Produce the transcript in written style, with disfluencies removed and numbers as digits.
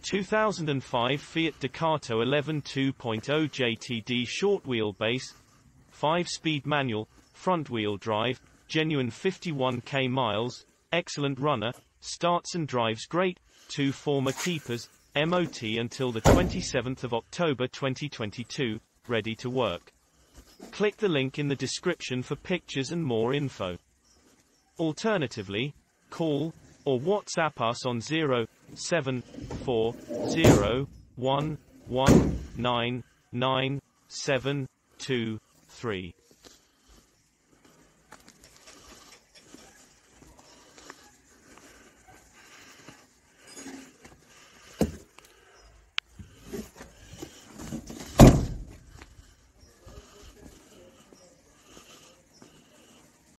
2005 Fiat Ducato 11 2.0 JTD short wheelbase, 5-speed manual, front-wheel drive, genuine 51k miles, excellent runner, starts and drives great, 2 former keepers, MOT until the 27th of October 2022, ready to work. Click the link in the description for pictures and more info. Alternatively, call or WhatsApp us on 07401119973.